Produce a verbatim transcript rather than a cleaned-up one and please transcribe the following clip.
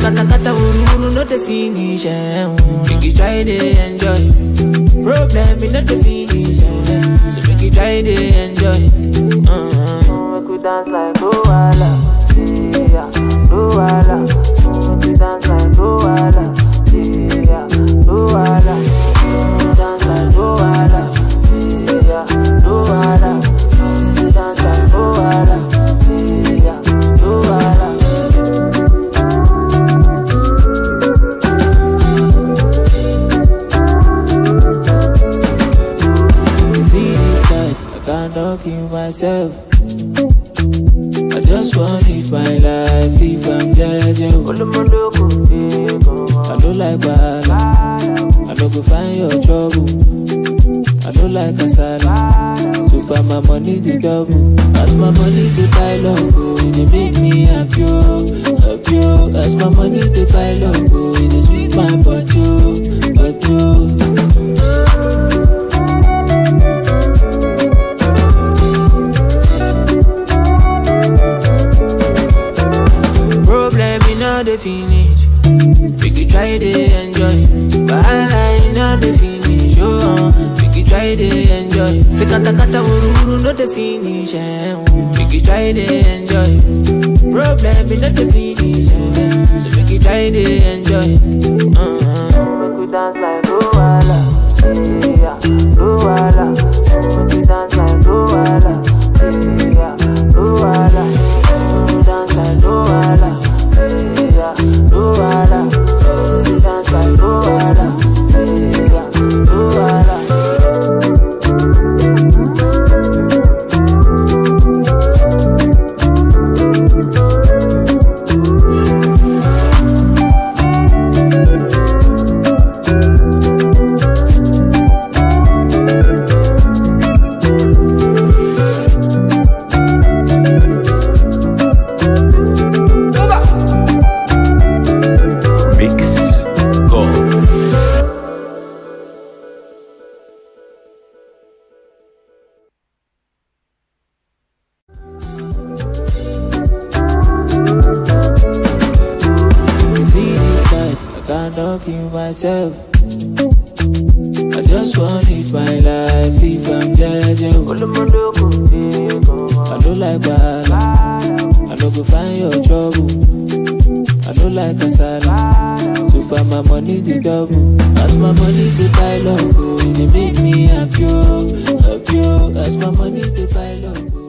kata kata uru uru no the finish. Make you try to enjoy. Problem is not the finish. So make you try to enjoy. Uh-huh. Make you dance like Luala, yeah, Luala. Make you dance like Luala, yeah, Luala. Make you dance like Luala, yeah, Luala. Make you dance like Luala, yeah, Luala. You see this side, I can't talk in myself. I just want to live my life if I'm judging. I don't like bad, I don't go find your trouble. I don't like kasala, so far my money the double. As my money the pile up, oh, it make me happy, happy. As my money the pile up, oh, it sweet my butt, butt. The finish, we could try to enjoy. But I know the finish, oh, we could try to enjoy. Se kata kata uru uru no the finish, we could try to enjoy. Problem is not the finish, so we could try to enjoy. Uh-huh. We could dance like Luala, yeah, Luala. We could dance like Luala, yeah, Luala. We could dance like Luala. Luala, you dance like Luala, yeah, Luala. Myself, I just want to live my life if I'm judging. I don't like bad, I don't go find your trouble. I don't like kasala, so far my money the double. As my money the pile up, oh, it make me happy, happy. As my money the pile up.